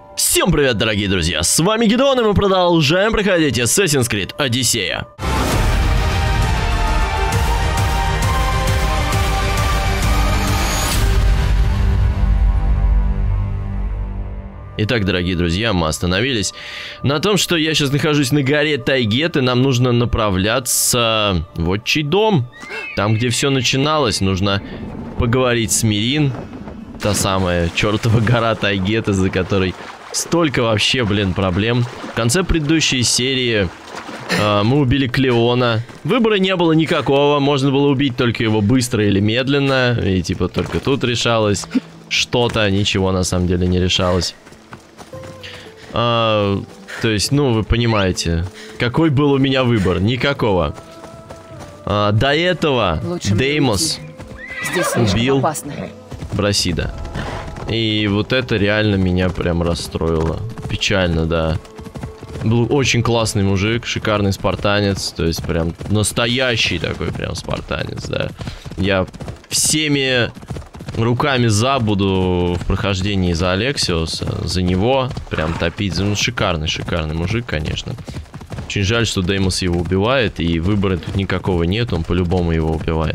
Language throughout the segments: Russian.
Всем привет, дорогие друзья, с вами Гидеон, и мы продолжаем проходить Assassin's Creed Odyssey. Итак, дорогие друзья, мы остановились на том, что я сейчас нахожусь на горе Тайгет, и нам нужно направляться в отчий дом. Там, где все начиналось, нужно поговорить с Мирин. Та самая чертова гора Тайгет, из-за которой столько вообще, проблем. В конце предыдущей серии мы убили Клеона. Выбора не было никакого, можно было убить только его быстро или медленно. И типа только тут решалось что-то, ничего на самом деле не решалось. То есть, ну, вы понимаете, какой был у меня выбор? Никакого. До этого Деймос убил Брасида. И вот это реально меня прям расстроило. Печально, да. Был очень классный мужик, шикарный спартанец. То есть прям настоящий такой прям спартанец, да. Я всеми руками буду в прохождении за Алексиуса, за него прям топить. Ну, шикарный мужик, конечно. Очень жаль, что Деймос его убивает, и выбора тут никакого нет, он по-любому его убивает.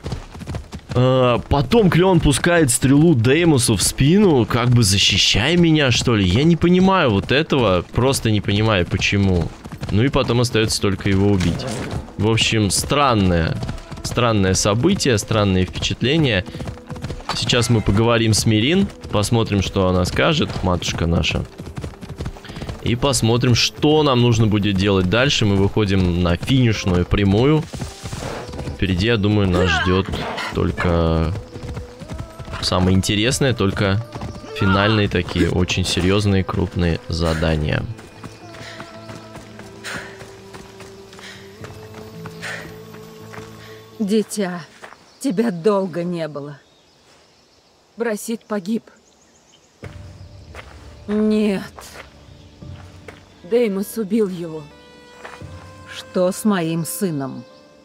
Потом Клеон пускает стрелу Деймосу в спину, как бы защищай меня, что ли. Я не понимаю вот этого, просто не понимаю, почему. Ну и потом остается только его убить. В общем, странное событие, странные впечатления. Сейчас мы поговорим с Мирин, посмотрим, что она скажет, матушка наша. И посмотрим, что нам нужно будет делать дальше. Мы выходим на финишную прямую. Впереди, я думаю, нас ждет только самое интересное, только финальные такие очень серьезные крупные задания. Дитя, тебя долго не было. Брасид погиб. Нет. Деймос убил его. Что с моим сыном?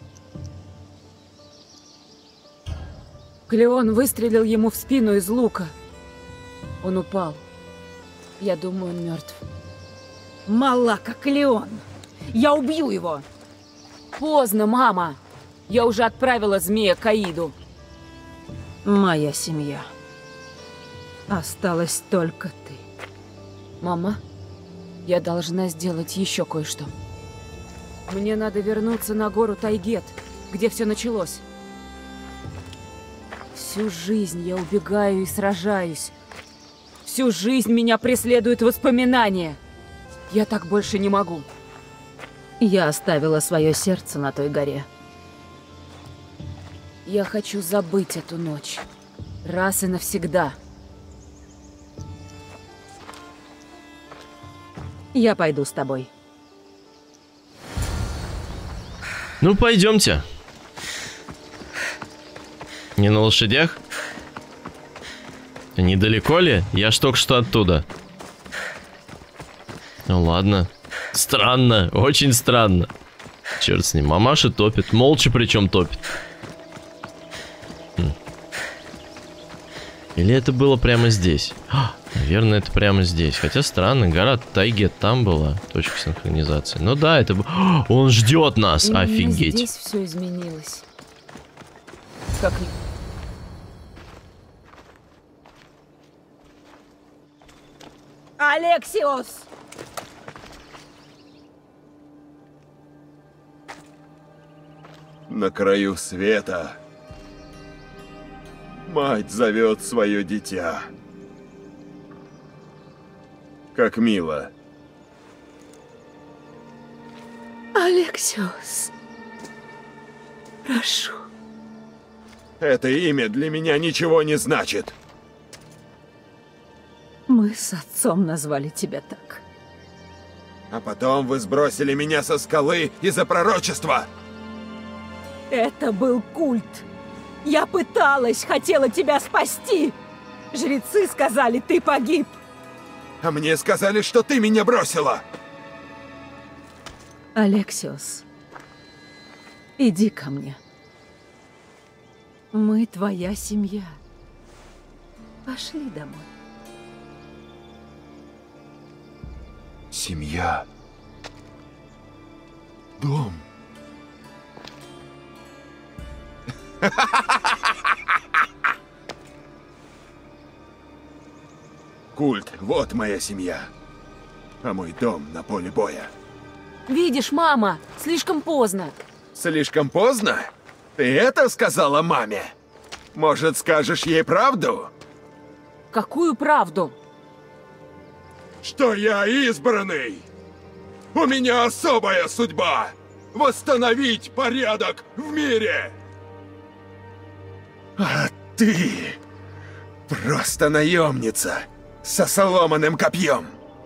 Клеон выстрелил ему в спину из лука. Он упал. Я думаю, он мертв. Малака, Клеон! Я убью его! Поздно, мама! Я уже отправила змея к Аиду. Моя семья. Осталась только ты. Мама, я должна сделать еще кое-что. Мне надо вернуться на гору Тайгет, где все началось. Всю жизнь я убегаю и сражаюсь. Всю жизнь меня преследуют воспоминания. Я так больше не могу. Я оставила свое сердце на той горе. Я хочу забыть эту ночь. Раз и навсегда. Я пойду с тобой. Ну, пойдемте. Не на лошадях? Недалеко ли? Я ж только что оттуда. Ну ладно. Странно, очень странно. Черт с ним. Мамаша топит. Молча причем топит. Или это было прямо здесь? Наверное, это прямо здесь. Хотя странно, гора Тайгет там была. Точка синхронизации. Ну да, это... Он ждет нас! Именно офигеть. Здесь все изменилось. Как... Алексиос! На краю света мать зовет свое дитя. Как мило. Алексиос, прошу. Это имя для меня ничего не значит. Мы с отцом назвали тебя так. А потом вы сбросили меня со скалы из-за пророчества. Это был культ. Я пыталась, хотела тебя спасти. Жрецы сказали, ты погиб. А мне сказали, что ты меня бросила. Алексиос, иди ко мне. Мы твоя семья. Пошли домой. Семья. Дом. Культ, вот моя семья. А мой дом на поле боя. Видишь, мама, слишком поздно. Слишком поздно? Ты это сказала маме? Может, скажешь ей правду? Какую правду? Что я избранный. У меня особая судьба. Восстановить порядок в мире. А ты просто наемница со сломанным копьем.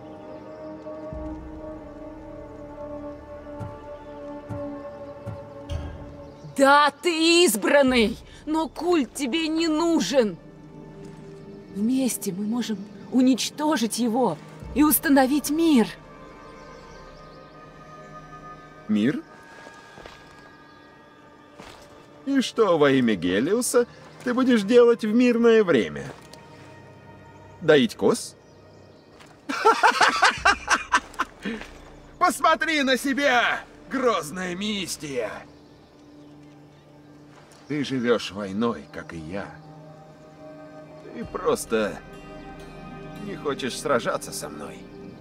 Да, ты избранный, но культ тебе не нужен. Вместе мы можем уничтожить его и установить мир. Мир? И что во имя Гелиуса ты будешь делать в мирное время? Доить коз? Посмотри на себя, грозная Мистия! Ты живешь войной, как и я. Ты просто не хочешь сражаться со мной.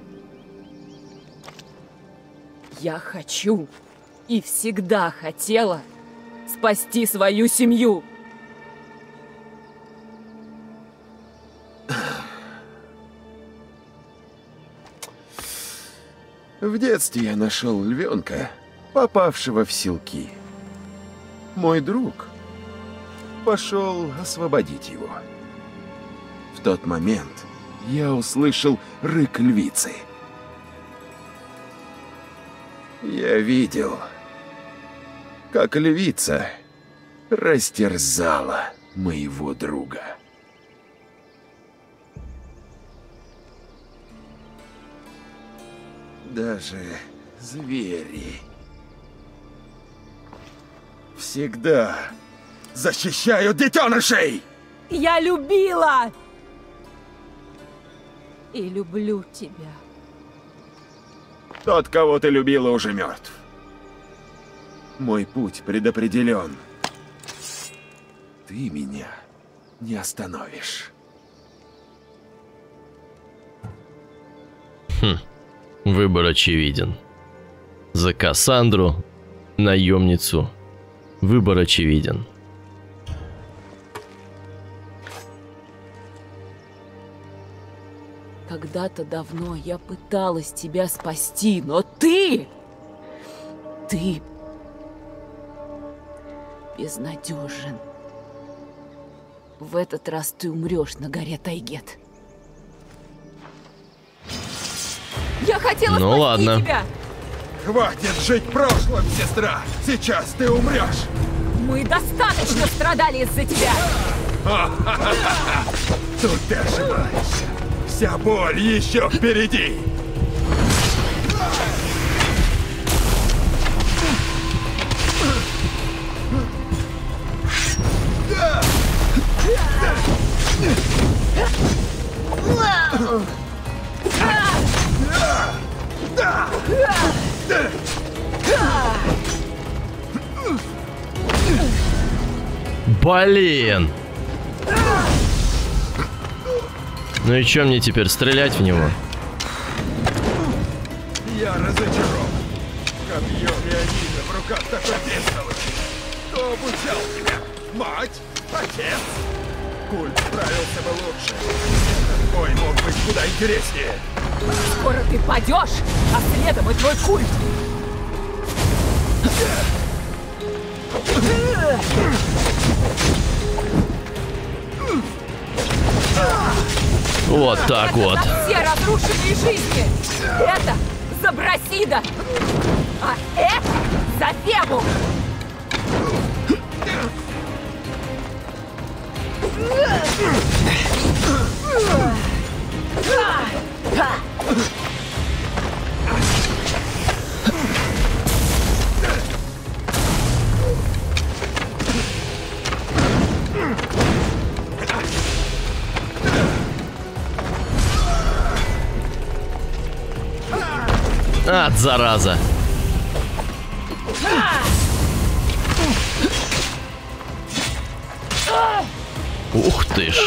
Я хочу и всегда хотела спасти свою семью. В детстве я нашел львенка, попавшего в селки. Мой друг пошел освободить его. В тот момент я услышал рык львицы. Я видел, как львица растерзала моего друга. Даже звери всегда защищают детенышей! Я любила и люблю тебя. Тот, кого ты любила, уже мертв. Мой путь предопределен. Ты меня не остановишь. Выбор очевиден. За Кассандру, наемницу. Выбор очевиден. Когда-то давно я пыталась тебя спасти, но ты безнадежен. В этот раз ты умрешь на горе Тайгет. Я хотела спасти ладно. тебя! Хватит жить прошлым, сестра! Сейчас ты умрешь! Мы достаточно страдали из-за тебя! Тут ты ошибаешься. Вся боль еще впереди! Блин! Ну и чё мне теперь, стрелять в него? Я разочарован. Копье Леонида в руках такой бестолочи. Кто обучал тебя? Мать? Отец? Культ справился бы лучше. Этот бой мог быть куда интереснее. Скоро ты падешь, а следом и твой культ! Вот так вот. За все разрушенные жизни! Это за Брасида! А это за Фебу! Ад, зараза. Ух ты ж.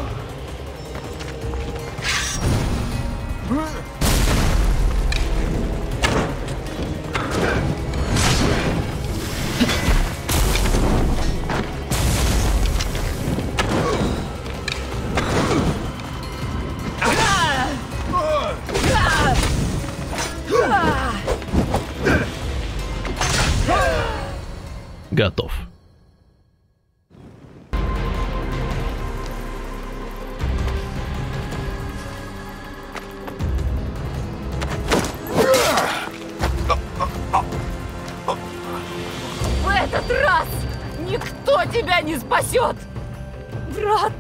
Готов. В этот раз никто тебя не спасет, брат!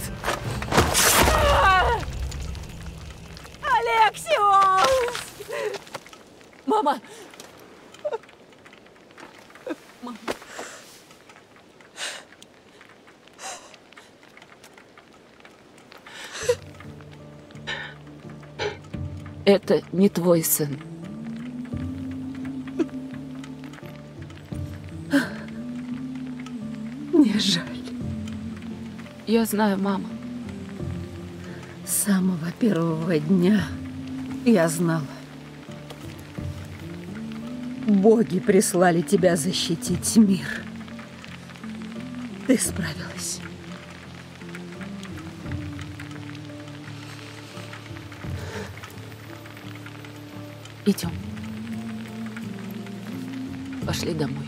Алексиос! Мама! Мама! Это не твой сын. Мне жаль. Я знаю, мама. С самого первого дня я знала. Боги прислали тебя защитить мир. Ты справилась. Идем. Пошли домой.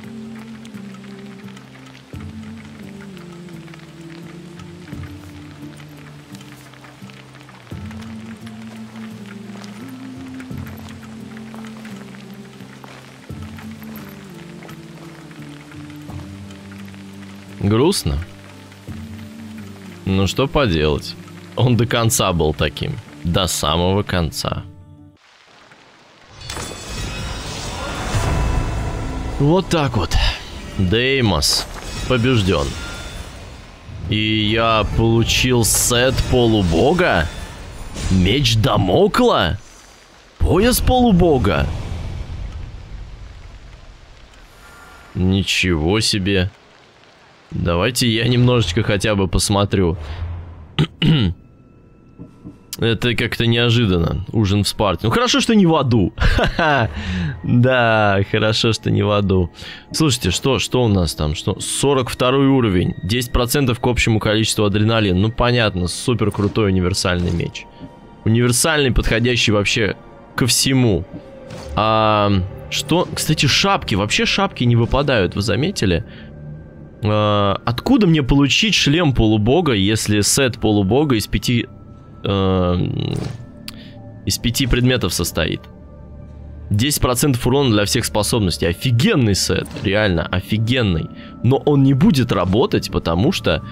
Грустно. Ну что поделать. Он до конца был таким. До самого конца. Вот так вот. Деймос побежден. И я получил сет полубога? Меч Дамокла? Пояс полубога? Ничего себе. Давайте я немножечко хотя бы посмотрю. Это как-то неожиданно. Ужин в Спарте. Ну хорошо, что не в аду. Да, хорошо, что не в аду. Слушайте, что у нас там? 42 уровень. 10% к общему количеству адреналина. Ну понятно, супер крутой универсальный меч. Универсальный, подходящий вообще ко всему. Что? Кстати, шапки. Вообще шапки не выпадают, вы заметили? Откуда мне получить шлем полубога, если сет полубога из 5 предметов состоит? 10% урона для всех способностей. Офигенный сет, реально офигенный. Но он не будет работать, потому что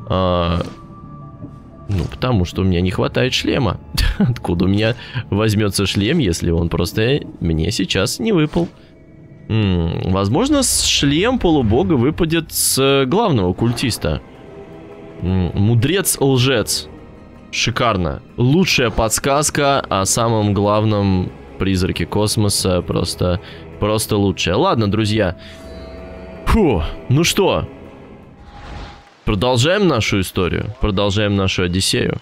потому что у меня не хватает шлема. Откуда у меня возьмется шлем, если он просто мне сейчас не выпал? Возможно, шлем полубога выпадет с главного культиста. Мудрец-лжец. Шикарно. Лучшая подсказка о самом главном призраке космоса. Просто лучшая. Ладно, друзья. Фу, ну что? Продолжаем нашу историю. Продолжаем нашу Одиссею.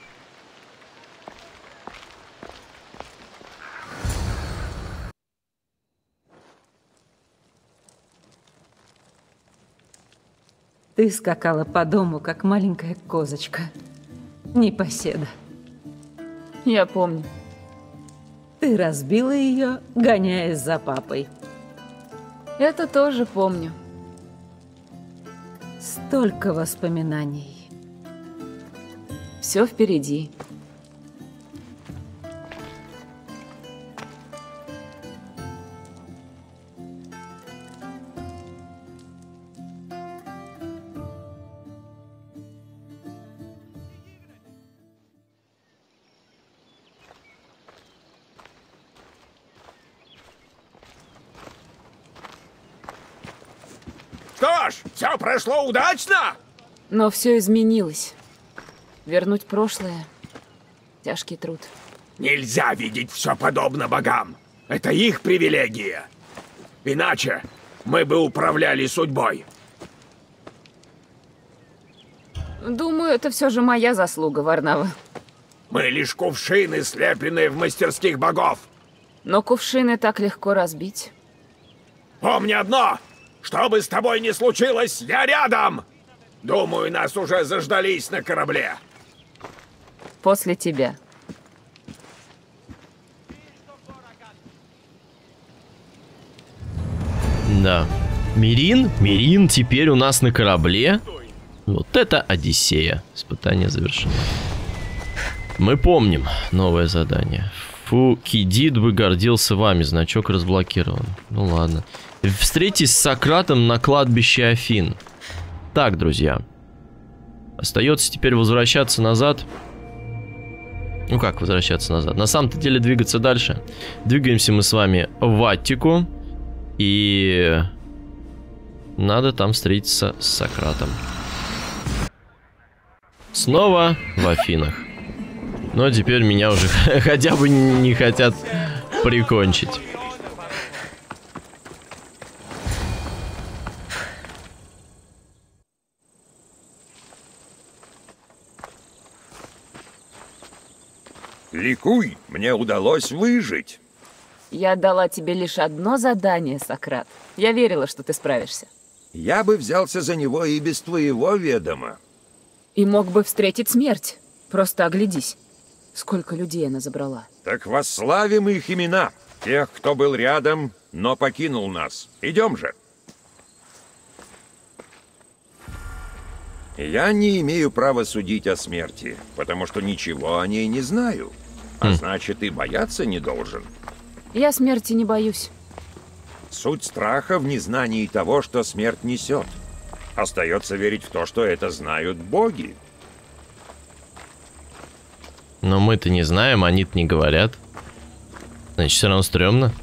Ты скакала по дому, как маленькая козочка. Непоседа. Я помню. Ты разбила ее, гоняясь за папой. Это тоже помню. Столько воспоминаний. Все впереди. Что ж, все прошло удачно? Но все изменилось. Вернуть прошлое — тяжкий труд. Нельзя видеть все подобно богам. Это их привилегия. Иначе мы бы управляли судьбой. Думаю, это все же моя заслуга, Варнава. Мы лишь кувшины, слепленные в мастерских богов. Но кувшины так легко разбить. Помни одно! Что бы с тобой ни случилось, я рядом! Думаю, нас уже заждались на корабле. После тебя. Да. Мирин? Мирин теперь у нас на корабле? Вот это Одиссея. Испытание завершено. Мы помним новое задание. Фукидид бы гордился вами. Значок разблокирован. Ну ладно. Встретись с Сократом на кладбище Афин. Так, друзья. Остается теперь возвращаться назад. Ну как возвращаться назад? На самом-то деле двигаться дальше. Двигаемся мы с вами в Аттику. И надо там встретиться с Сократом. Снова в Афинах. Но теперь меня уже хотя бы не хотят прикончить. Ликуй, мне удалось выжить. Я дала тебе лишь одно задание, Сократ. Я верила, что ты справишься. Я бы взялся за него и без твоего ведома. И мог бы встретить смерть. Просто оглядись. Сколько людей она забрала. Так восславим их имена. Тех, кто был рядом, но покинул нас. Идем же. Я не имею права судить о смерти, потому что ничего о ней не знаю. А значит, и бояться не должен. Я смерти не боюсь. Суть страха в незнании того, что смерть несет. Остается верить в то, что это знают боги. Но мы-то не знаем, они-то не говорят. Значит, все равно стрёмно.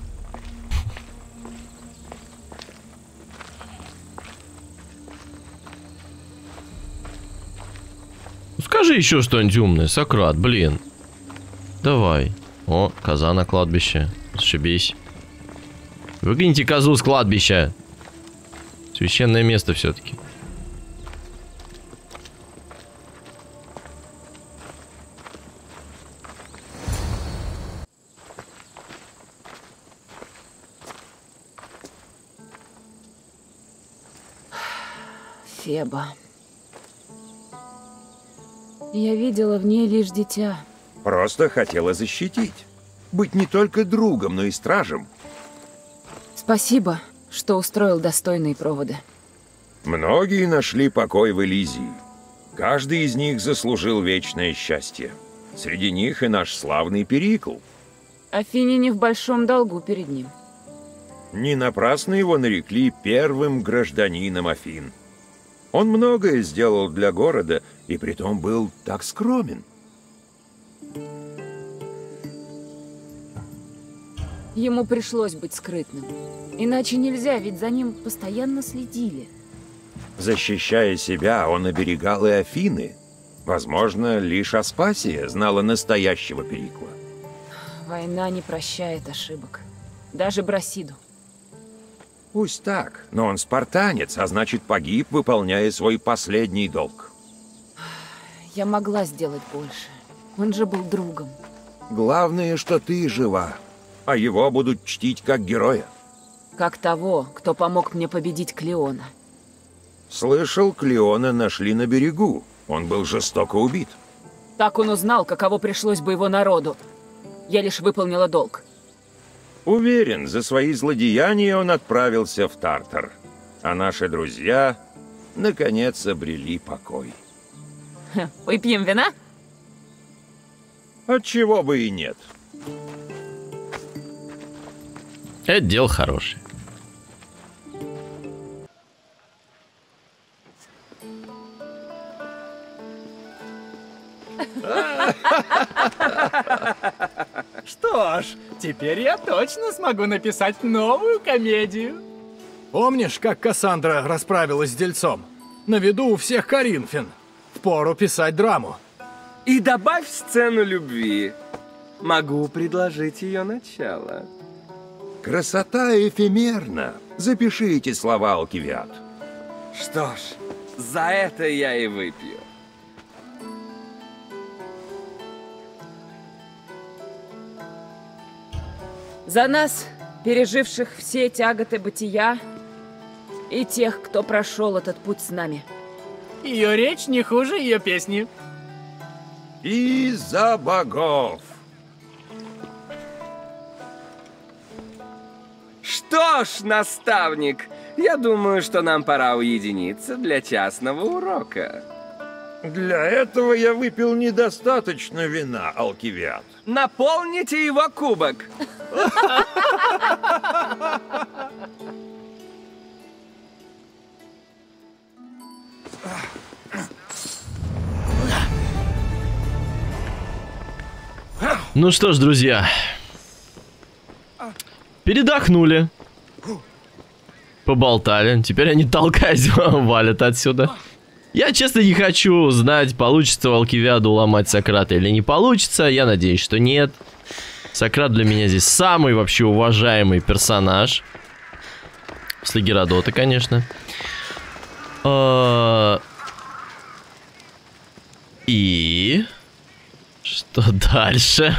Скажи еще что-нибудь умное, Сократ, блин. Давай. О, коза на кладбище. Сшибись. Выгоните козу с кладбища. Священное место все-таки. Феба. Я видела в ней лишь дитя. Просто хотела защитить. Быть не только другом, но и стражем. Спасибо, что устроил достойные проводы. Многие нашли покой в Элизии. Каждый из них заслужил вечное счастье. Среди них и наш славный Перикл. Афине не в большом долгу перед ним. Не напрасно его нарекли первым гражданином Афин. Он многое сделал для города, и притом был так скромен. Ему пришлось быть скрытным. Иначе нельзя, ведь за ним постоянно следили. Защищая себя, он оберегал и Афины. Возможно, лишь Аспасия знала настоящего Перикла. Война не прощает ошибок. Даже Брасиду. Пусть так, но он спартанец, а значит погиб, выполняя свой последний долг. Я могла сделать больше. Он же был другом. Главное, что ты жива, а его будут чтить как героя. Как того, кто помог мне победить Клеона. Слышал, Клеона нашли на берегу. Он был жестоко убит. Так он узнал, каково пришлось бы его народу. Я лишь выполнила долг. Уверен, за свои злодеяния он отправился в Тартар. А наши друзья, наконец, обрели покой. Выпьем вина? Отчего бы и нет. Это дело хорошее. Что ж, теперь я точно смогу написать новую комедию. Помнишь, как Кассандра расправилась с дельцом? На виду у всех коринфян. Впору писать драму. И добавь сцену любви. Могу предложить ее начало. Красота эфемерна. Запиши эти слова, Алкивиад. Что ж, за это я и выпью. За нас, переживших все тяготы бытия, и тех, кто прошел этот путь с нами. Ее речь не хуже ее песни. И за богов. Что ж, наставник, я думаю, что нам пора уединиться для частного урока. Для этого я выпил недостаточно вина, Алкивиад. Наполните его кубок. Ну что ж, друзья. Передохнули. Поболтали. Теперь они, толкаясь, валят отсюда. Я, честно, не хочу знать, получится у Алкивиада уломать Сократа или не получится. Я надеюсь, что нет. Сократ для меня здесь самый вообще уважаемый персонаж. После Геродота, конечно. И... что дальше?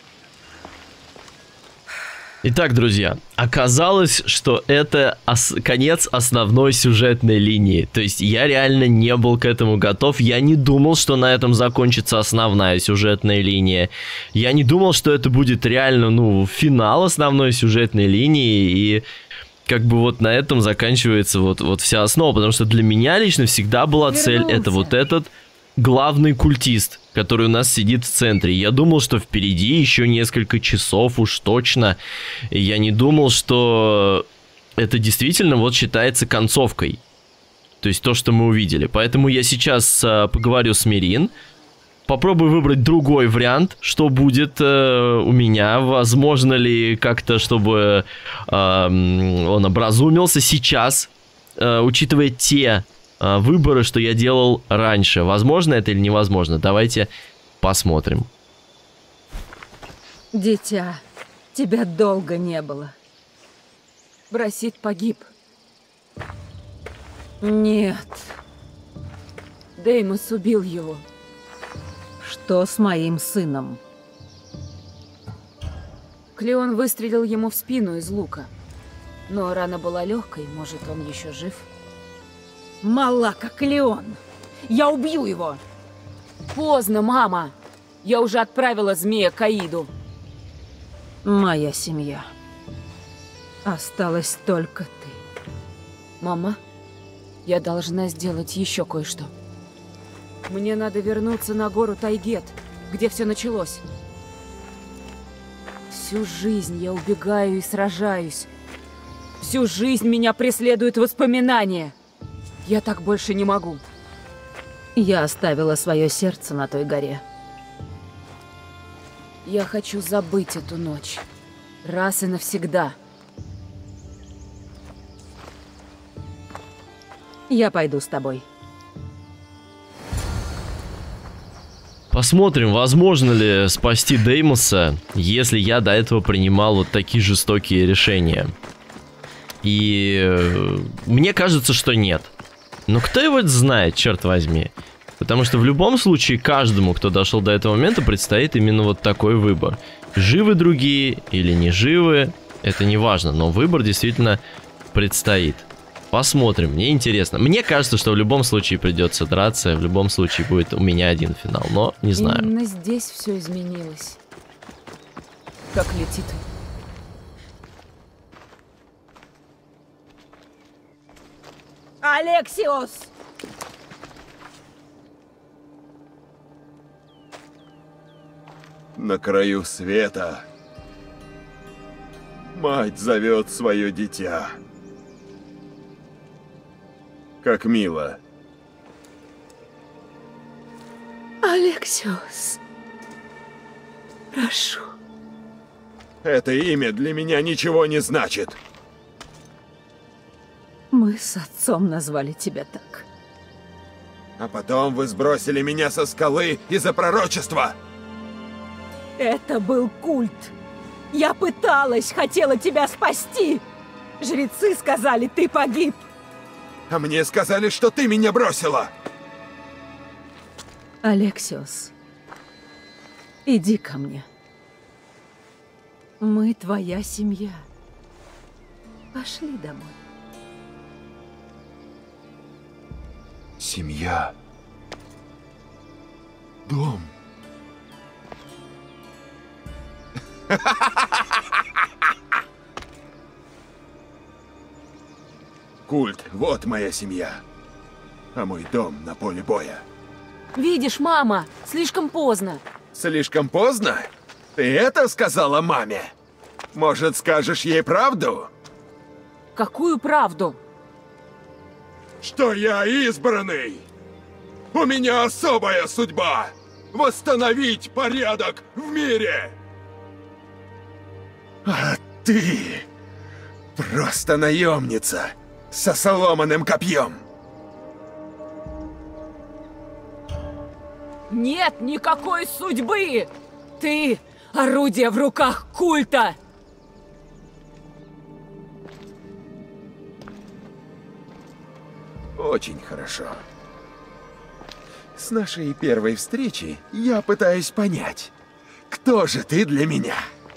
Итак, друзья, оказалось, что это конец основной сюжетной линии. То есть я реально не был к этому готов. Я не думал, что на этом закончится основная сюжетная линия. Я не думал, что это будет реально, ну, финал основной сюжетной линии. И как бы вот на этом заканчивается вот вся основа. Потому что для меня лично всегда была цель. Это вот этот главный культист, который у нас сидит в центре. Я думал, что впереди еще несколько часов уж точно. И я не думал, что это действительно вот считается концовкой. То есть то, что мы увидели. Поэтому я сейчас поговорю с Мирин. Попробую выбрать другой вариант, что будет у меня. Возможно ли как-то, чтобы он образумился сейчас, учитывая те выборы, что я делал раньше. Возможно это или невозможно? Давайте посмотрим. Дитя, тебя долго не было. Брасид погиб. Нет. Деймос убил его. Что с моим сыном? Клеон выстрелил ему в спину из лука. Но рана была легкой, может, он еще жив. Мала, как Леон. Я убью его. Поздно, мама. Я уже отправила змея к Аиду. Моя семья. Осталась только ты. Мама, я должна сделать еще кое-что. Мне надо вернуться на гору Тайгет, где все началось. Всю жизнь я убегаю и сражаюсь. Всю жизнь меня преследуют воспоминания. Я так больше не могу. Я оставила свое сердце на той горе. Я хочу забыть эту ночь. Раз и навсегда. Я пойду с тобой. Посмотрим, возможно ли спасти Деймоса, если я до этого принимал вот такие жестокие решения. И мне кажется, что нет. Но кто его знает, черт возьми. Потому что в любом случае каждому, кто дошел до этого момента, предстоит именно вот такой выбор. Живы другие или не живы, это не важно, но выбор действительно предстоит. Посмотрим, мне интересно. Мне кажется, что в любом случае придется драться, в любом случае будет у меня один финал, но не знаю. Именно здесь все изменилось. Как летит. Алексиос! На краю света мать зовет свое дитя. Как мило. Алексиос, прошу. Это имя для меня ничего не значит. Мы с отцом назвали тебя так. А потом вы сбросили меня со скалы из-за пророчества. Это был культ. Я пыталась, хотела тебя спасти. Жрецы сказали, ты погиб. А мне сказали, что ты меня бросила. Алексиос, иди ко мне. Мы твоя семья. Пошли домой. Семья. Дом. Культ, вот моя семья. А мой дом на поле боя. Видишь, мама, слишком поздно. Слишком поздно? Ты это сказала маме? Может, скажешь ей правду? Какую правду? Что я избранный. У меня особая судьба. Восстановить порядок в мире. А ты просто наемница со сломанным копьем. Нет никакой судьбы! Ты — орудие в руках культа! Очень хорошо. С нашей первой встречи я пытаюсь понять, кто же ты для меня?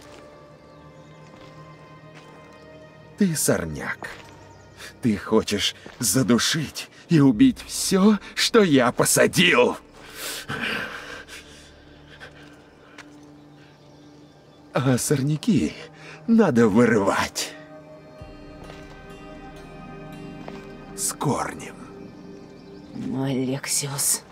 Ты сорняк. Ты хочешь задушить и убить все, что я посадил. А сорняки надо вырывать. С корнем. Алексиос.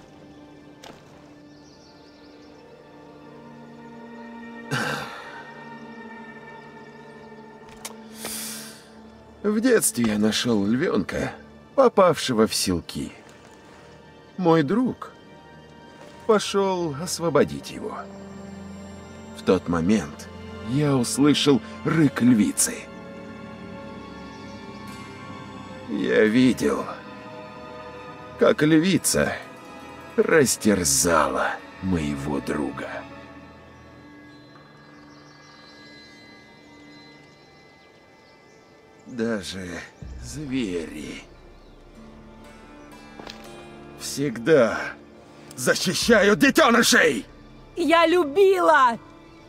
В детстве я нашел львенка, попавшего в селки. Мой друг пошел освободить его. В тот момент я услышал рык львицы. Я видел, как львица растерзала моего друга. Даже звери всегда защищают детенышей! Я любила!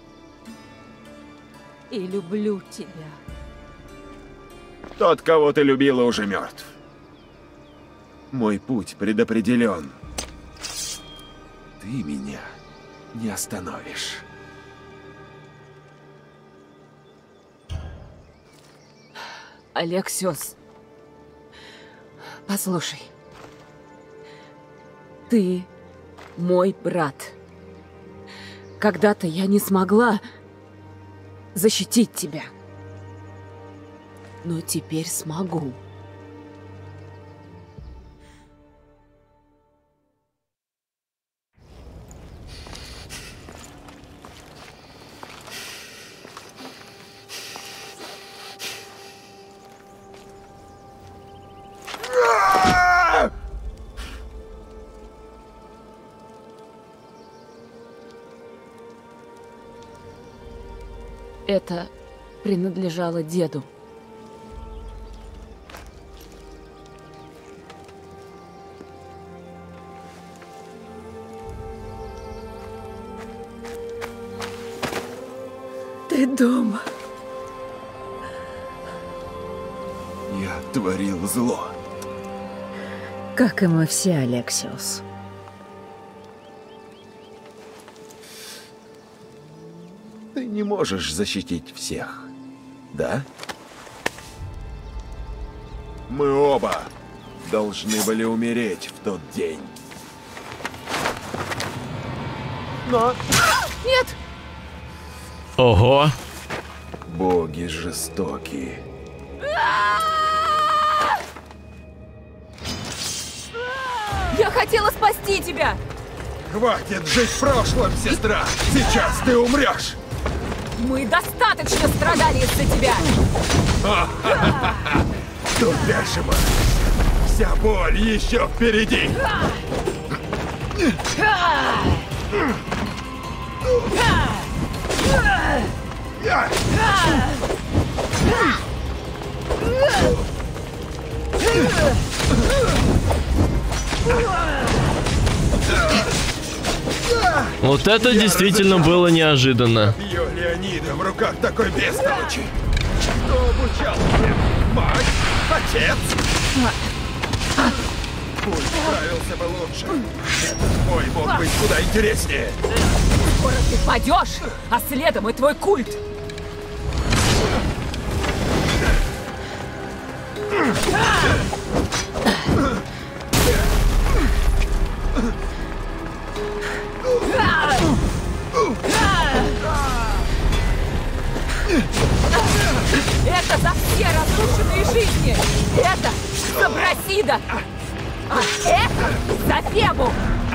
И люблю тебя. Тот, кого ты любила, уже мертв. Мой путь предопределен. Ты меня не остановишь. Алексиос, послушай. Ты мой брат. Когда-то я не смогла защитить тебя. Но теперь смогу. Это принадлежало деду. Ты дома. Я творил зло. Как и мы все, Алексиос. Ты не можешь защитить всех, да? Мы оба должны были умереть в тот день. Но... Нет! Ого! Боги жестокие. Я хотела спасти тебя! Хватит жить в прошлом, сестра! Сейчас ты умрешь! Мы достаточно страдали из-за тебя! Тут ошибок. Вся боль еще впереди! Вот это действительно было неожиданно. Копье Леонида в руках такой бестолочи. Кто обучал тебя? Мать? Отец? Культ справился бы лучше. Этот бой мог быть куда интереснее. Скоро ты падешь, а следом и твой культ. Это за все разрушенные жизни! Это за Брасида! А это за Фебу!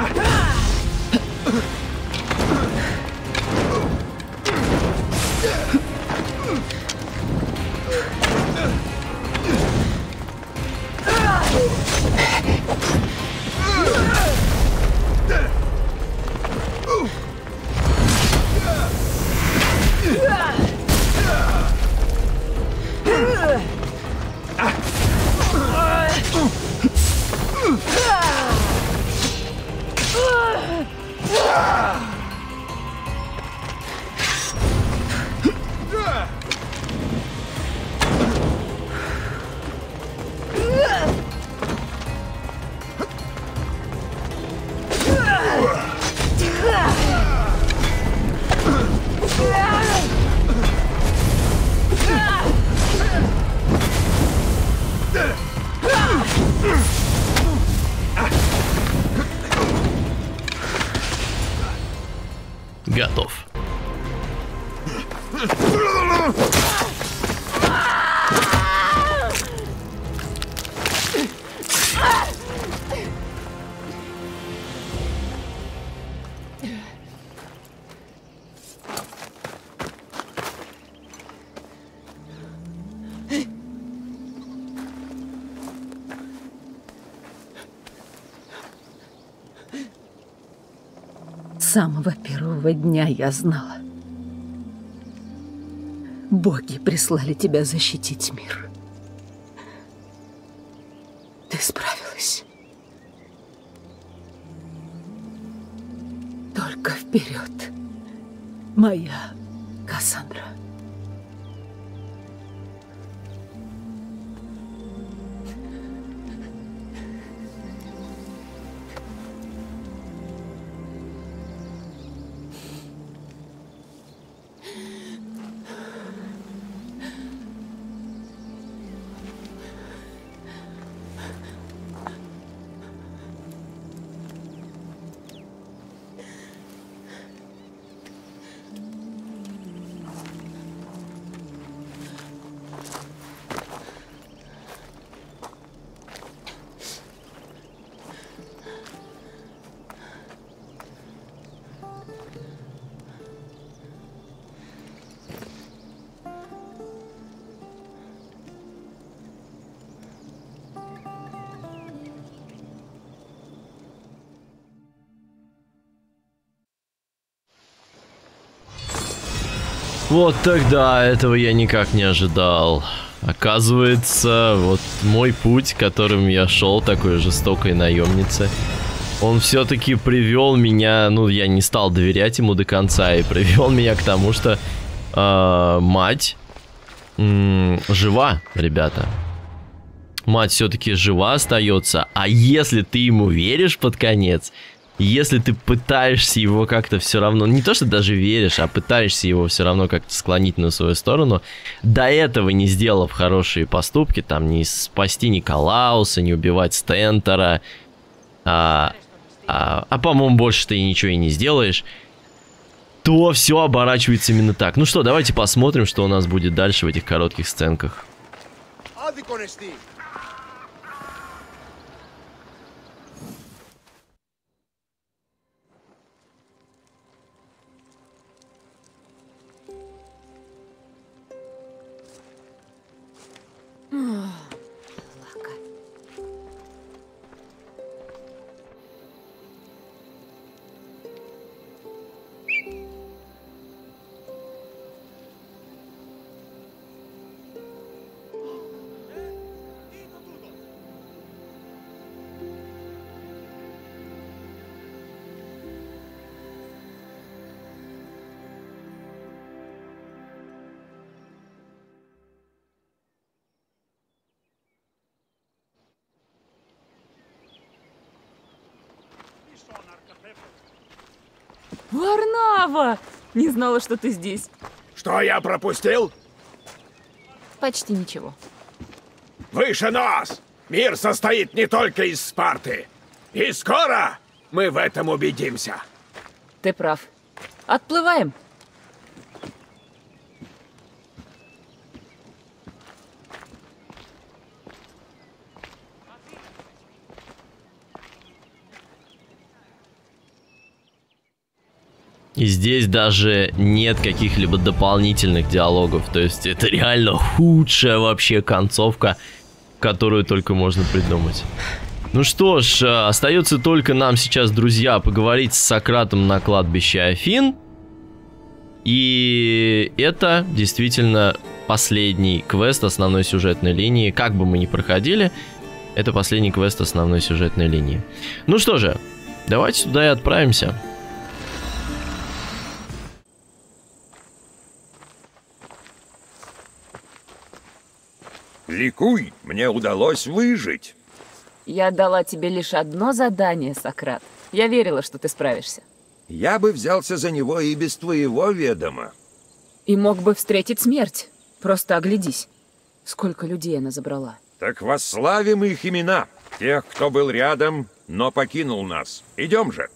Готов. С самого первого дня я знала. Боги прислали тебя защитить мир. Ты справилась. Только вперед, моя Кассандра. Вот тогда этого я никак не ожидал. Оказывается, вот мой путь, которым я шел, такой жестокой наемнице, он все-таки привел меня, ну, я не стал доверять ему до конца, и привел меня к тому, что мать жива, ребята. Мать все-таки жива остается, а если ты ему веришь под конец, если ты пытаешься его как-то все равно, не то что даже веришь, а пытаешься его все равно как-то склонить на свою сторону, до этого не сделав хорошие поступки, там не спасти Николауса, не убивать Стентера, по-моему, больше ты ничего и не сделаешь, то все оборачивается именно так. Ну что, давайте посмотрим, что у нас будет дальше в этих коротких сценках. Варнава! Не знала, что ты здесь. Что я пропустил? Почти ничего. Выше нос! Мир состоит не только из Спарты. И скоро мы в этом убедимся. Ты прав. Отплываем. И здесь даже нет каких-либо дополнительных диалогов. То есть это реально худшая вообще концовка, которую только можно придумать. Ну что ж, остается только нам сейчас, друзья, поговорить с Сократом на кладбище Афин. И это действительно последний квест основной сюжетной линии. Как бы мы ни проходили, это последний квест основной сюжетной линии. Ну что же, давайте туда и отправимся. Ликуй, мне удалось выжить. Я дала тебе лишь одно задание, Сократ. Я верила, что ты справишься. Я бы взялся за него и без твоего ведома. И мог бы встретить смерть. Просто оглядись. Сколько людей она забрала. Так восславим их имена. Тех, кто был рядом, но покинул нас. Идем же.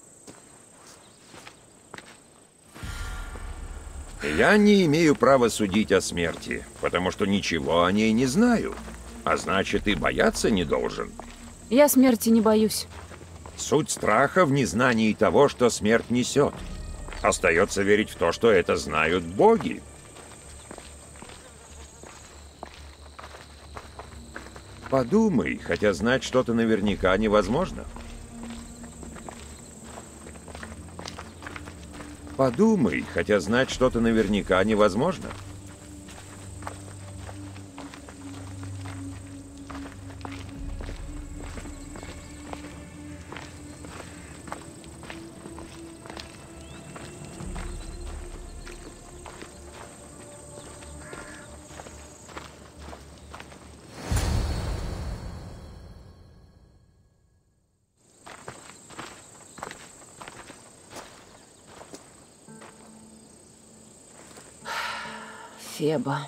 Я не имею права судить о смерти, потому что ничего о ней не знаю. А значит, и бояться не должен. Я смерти не боюсь. Суть страха в незнании того, что смерть несет. Остается верить в то, что это знают боги. Подумай, хотя знать что-то наверняка невозможно. Подумай, хотя знать что-то наверняка невозможно. Феба.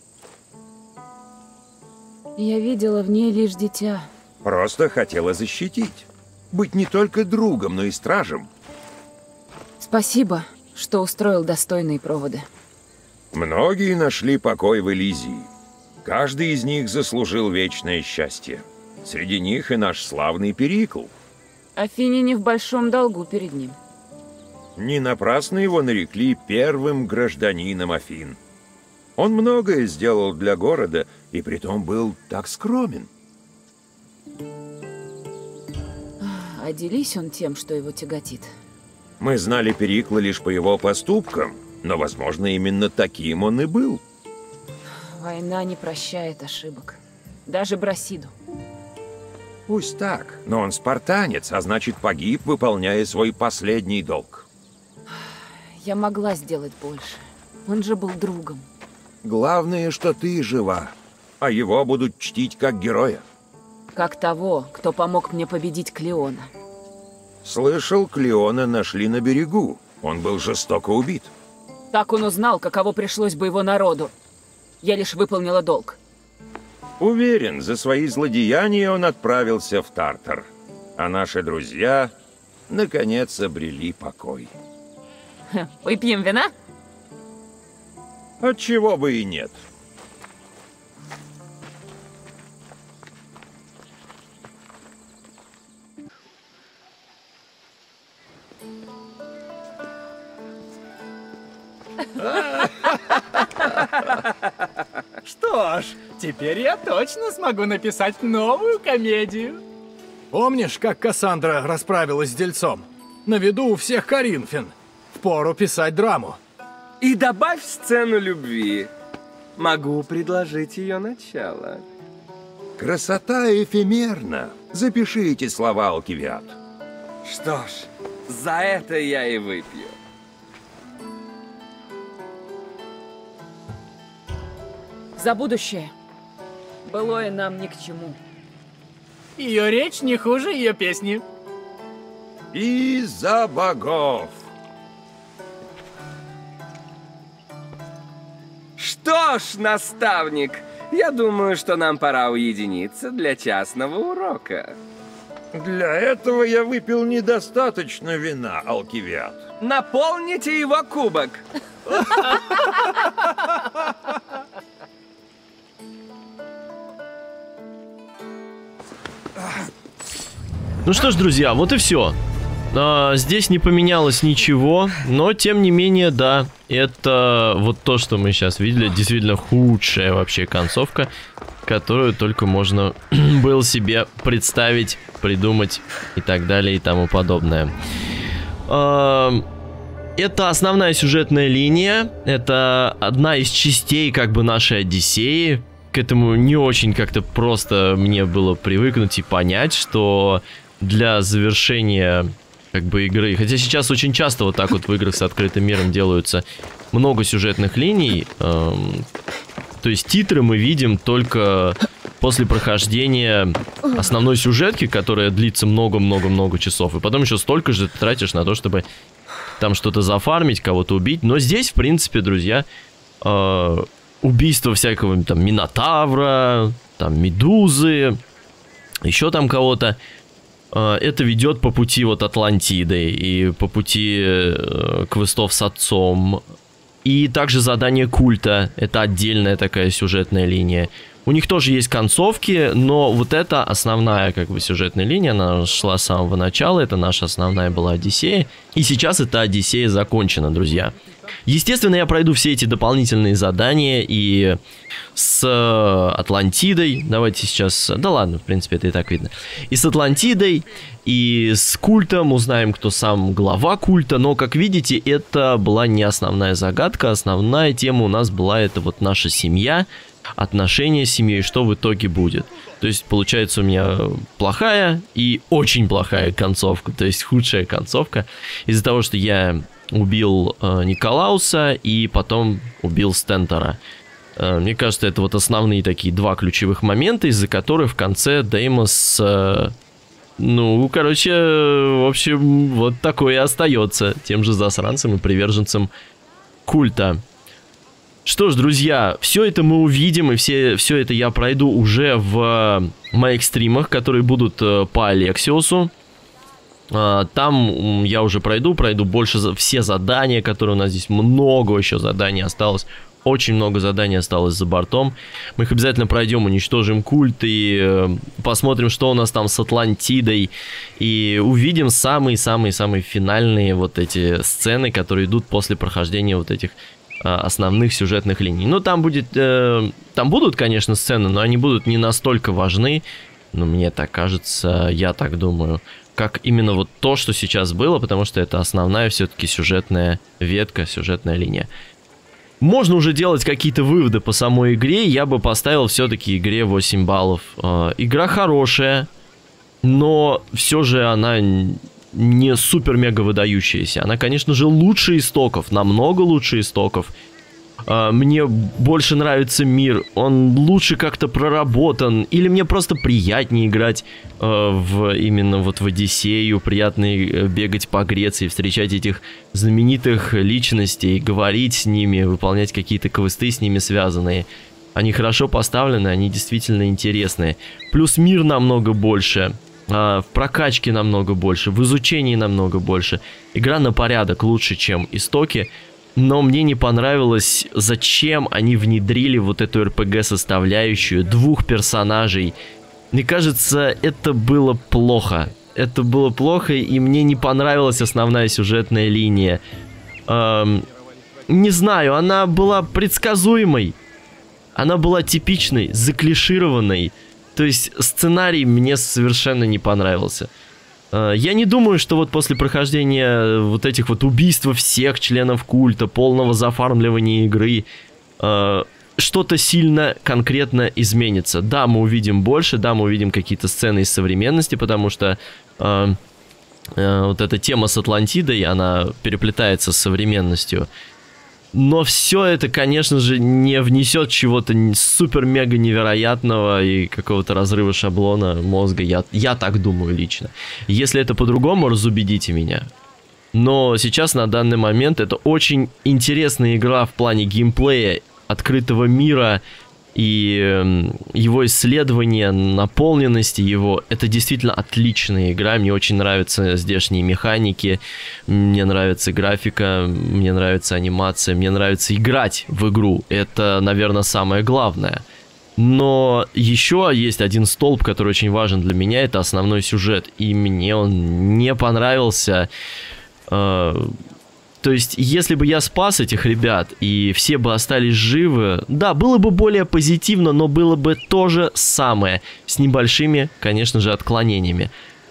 Я видела в ней лишь дитя. Просто хотела защитить. Быть не только другом, но и стражем. Спасибо, что устроил достойные проводы. Многие нашли покой в Элизии. Каждый из них заслужил вечное счастье. Среди них и наш славный Перикл. Афине не в большом долгу перед ним. Не напрасно его нарекли первым гражданином Афин. Он многое сделал для города, и притом был так скромен. А делись он тем, что его тяготит. Мы знали Перикла лишь по его поступкам, но, возможно, именно таким он и был. Война не прощает ошибок. Даже Брасиду. Пусть так, но он спартанец, а значит, погиб, выполняя свой последний долг. Я могла сделать больше. Он же был другом. Главное, что ты жива, а его будут чтить как героя. Как того, кто помог мне победить Клеона. Слышал, Клеона нашли на берегу. Он был жестоко убит. Так он узнал, каково пришлось бы его народу. Я лишь выполнила долг. Уверен, за свои злодеяния он отправился в Тартар. А наши друзья, наконец, обрели покой. Выпьем вина? Отчего бы и нет. Что ж, теперь я точно смогу написать новую комедию. Помнишь, как Кассандра расправилась с дельцом? На виду у всех Коринфян. Впору писать драму. И добавь сцену любви. Могу предложить ее начало. Красота эфемерна. Запиши эти слова, Алкивиад. Что ж, за это я и выпью. За будущее. Былое нам ни к чему. Ее речь не хуже ее песни. И за богов. Что ж, наставник, я думаю, что нам пора уединиться для частного урока. Для этого я выпил недостаточно вина, Алкивиад. Наполните его кубок. Ну что ж, друзья, вот и все. Здесь не поменялось ничего, но тем не менее, да, это вот то, что мы сейчас видели, действительно худшая вообще концовка, которую только можно было себе представить, придумать и так далее и тому подобное. Это основная сюжетная линия, это одна из частей как бы нашей Одиссеи. К этому не очень как-то просто мне было привыкнуть и понять, что для завершения как бы игры, хотя сейчас очень часто вот так вот в играх с открытым миром делаются много сюжетных линий, то есть титры мы видим только после прохождения основной сюжетки, которая длится много-много-много часов, и потом еще столько же ты тратишь на то, чтобы там что-то зафармить, кого-то убить. Но здесь, в принципе, друзья, убийство всякого там Минотавра, там Медузы, еще там кого-то, это ведет по пути вот Атлантиды и по пути квестов с отцом. И также задание культа, это отдельная такая сюжетная линия. У них тоже есть концовки, но вот это основная как бы сюжетная линия, она шла с самого начала, это наша основная была Одиссея. И сейчас эта Одиссея закончена, друзья. Естественно, я пройду все эти дополнительные задания и с Атлантидой, давайте сейчас, да ладно, в принципе, это и так видно. И с Атлантидой, и с культом, узнаем, кто сам глава культа, но, как видите, это была не основная загадка, основная тема у нас была это вот наша семья, отношения с семьей, что в итоге будет. То есть, получается, у меня плохая и очень плохая концовка, то есть худшая концовка, из-за того, что я убил Николауса и потом убил Стентора. Мне кажется, это вот основные такие два ключевых момента, из-за которых в конце Деймос, ну, короче, в общем, вот такое и остается тем же засранцем и приверженцем культа. Что ж, друзья, все это мы увидим, и все это я пройду уже в моих стримах, которые будут по Алексиусу. Там я уже пройду больше все задания, которые у нас здесь много еще заданий осталось. Очень много заданий осталось за бортом. Мы их обязательно пройдем, уничтожим культ и посмотрим, что у нас там с Атлантидой. И увидим самые-самые-самые финальные вот эти сцены, которые идут после прохождения вот этих основных сюжетных линий. Ну, там будут, конечно, сцены, но они будут не настолько важны. Но мне так кажется, я так думаю, как именно вот то, что сейчас было, потому что это основная все-таки сюжетная ветка, сюжетная линия. Можно уже делать какие-то выводы по самой игре, я бы поставил все-таки игре 8 баллов. Игра хорошая, но все же она не супер-мега выдающаяся. Она, конечно же, лучше истоков, намного лучше истоков. Мне больше нравится мир, он лучше как-то проработан, или мне просто приятнее играть именно вот в Одиссею, приятно бегать по Греции, встречать этих знаменитых личностей, говорить с ними, выполнять какие-то квесты с ними связанные. Они хорошо поставлены, они действительно интересные. Плюс мир намного больше, в прокачке намного больше, в изучении намного больше. Игра на порядок лучше, чем истоки. Но мне не понравилось, зачем они внедрили вот эту РПГ-составляющую двух персонажей. Мне кажется, это было плохо. Это было плохо, и мне не понравилась основная сюжетная линия. Не знаю, она была предсказуемой. Она была типичной, заклишированной. То есть сценарий мне совершенно не понравился. Я не думаю, что вот после прохождения вот этих вот убийств всех членов культа, полного зафармливания игры, что-то сильно конкретно изменится. Да, мы увидим больше, да, мы увидим какие-то сцены из современности, потому что вот эта тема с Атлантидой, она переплетается с современностью. Но все это, конечно же, не внесет чего-то супер-мега невероятного и какого-то разрыва шаблона мозга. Я так думаю лично. Если это по-другому, разубедите меня. Но сейчас, на данный момент, это очень интересная игра в плане геймплея открытого мира и его исследования, наполненности его, это действительно отличная игра. Мне очень нравятся здешние механики, мне нравится графика, мне нравится анимация, мне нравится играть в игру. Это, наверное, самое главное. Но еще есть один столб, который очень важен для меня, это основной сюжет. И мне он не понравился. То есть, если бы я спас этих ребят, и все бы остались живы, да, было бы более позитивно, но было бы то же самое, с небольшими, конечно же, отклонениями.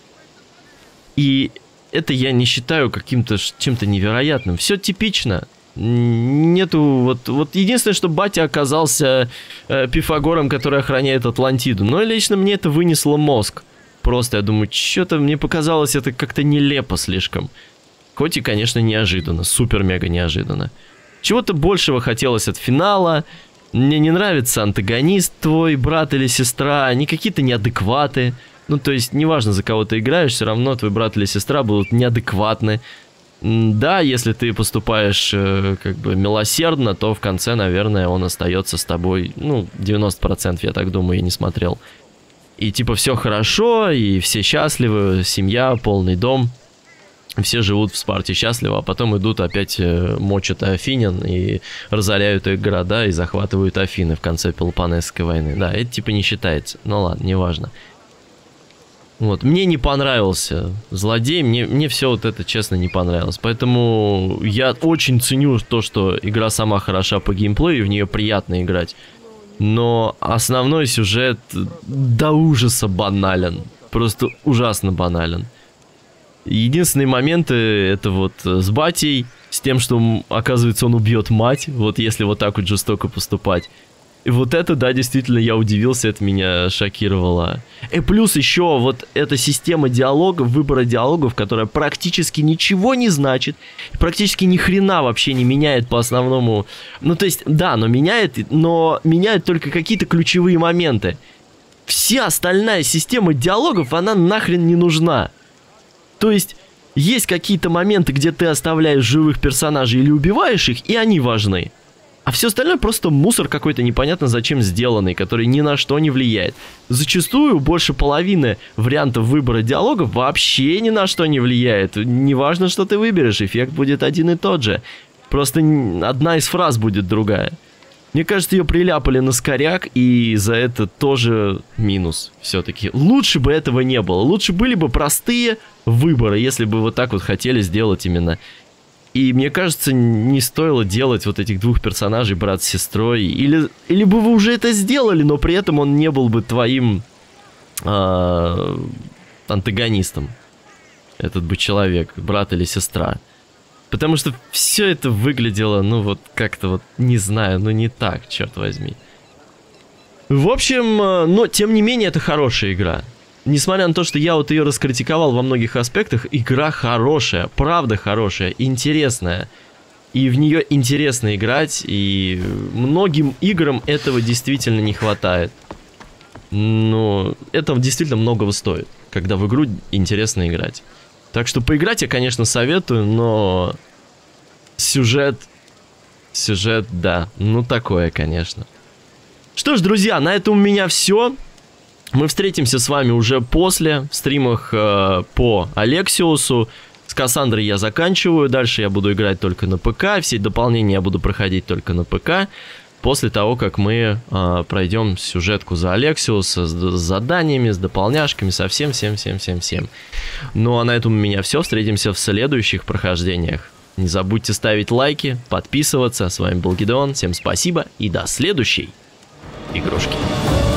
И это я не считаю каким-то чем-то невероятным. Все типично. Нету, вот единственное, что батя оказался Пифагором, который охраняет Атлантиду. Но лично мне это вынесло мозг. Просто я думаю, что-то мне показалось это как-то нелепо слишком. Хоть и, конечно, неожиданно, супер-мега неожиданно. Чего-то большего хотелось от финала. Мне не нравится антагонист твой, брат или сестра. Они какие-то неадекваты. Ну, то есть, неважно, за кого ты играешь, все равно твой брат или сестра будут неадекватны. Да, если ты поступаешь как бы милосердно, то в конце, наверное, он остается с тобой. Ну, 90%, я так думаю, я не смотрел. И типа все хорошо, и все счастливы, семья, полный дом. Все живут в Спарте счастливо, а потом идут опять мочат Афинян и разоряют их города и захватывают Афины в конце Пелопоннесской войны. Да, это типа не считается. Ну ладно, неважно. Вот, мне не понравился злодей, мне все вот это, честно, не понравилось. Поэтому я очень ценю то, что игра сама хороша по геймплею, и в нее приятно играть. Но основной сюжет до ужаса банален. Просто ужасно банален. Единственные моменты это вот с батей, с тем, что, оказывается, он убьет мать, вот если вот так вот жестоко поступать. И вот это, да, действительно, я удивился, это меня шокировало. И плюс еще вот эта система диалогов, выбора диалогов, которая практически ничего не значит, практически ни хрена вообще не меняет по основному. Ну, то есть, да, но меняет только какие-то ключевые моменты. Вся остальная система диалогов, она нахрен не нужна. То есть, есть какие-то моменты, где ты оставляешь живых персонажей или убиваешь их, и они важны. А все остальное просто мусор какой-то непонятно зачем сделанный, который ни на что не влияет. Зачастую больше половины вариантов выбора диалогов вообще ни на что не влияет. Неважно, что ты выберешь, эффект будет один и тот же. Просто одна из фраз будет другая. Мне кажется, ее приляпали на скоряк, и за это тоже минус все-таки. Лучше бы этого не было. Лучше были бы простые выборы, если бы вот так вот хотели сделать именно. И мне кажется, не стоило делать вот этих двух персонажей, брат с сестрой. Или бы вы уже это сделали, но при этом он не был бы твоим антагонистом. Этот бы человек, брат или сестра. Потому что все это выглядело, ну вот как-то вот, не знаю, ну не так, черт возьми. В общем, но тем не менее это хорошая игра. Несмотря на то, что я вот ее раскритиковал во многих аспектах, игра хорошая, правда хорошая, интересная. И в нее интересно играть, и многим играм этого действительно не хватает. Но это действительно многого стоит, когда в игру интересно играть. Так что поиграть я, конечно, советую, но сюжет, да, ну такое, конечно. Что ж, друзья, на этом у меня все. Мы встретимся с вами уже после, в стримах по Алексиусу. С Кассандрой я заканчиваю, дальше я буду играть только на ПК, все дополнения я буду проходить только на ПК. После того, как мы пройдем сюжетку за Алексиуса с заданиями, с дополняшками, со всем. Ну а на этом у меня все. Встретимся в следующих прохождениях. Не забудьте ставить лайки, подписываться. С вами был Гидеон. Всем спасибо и до следующей игрушки.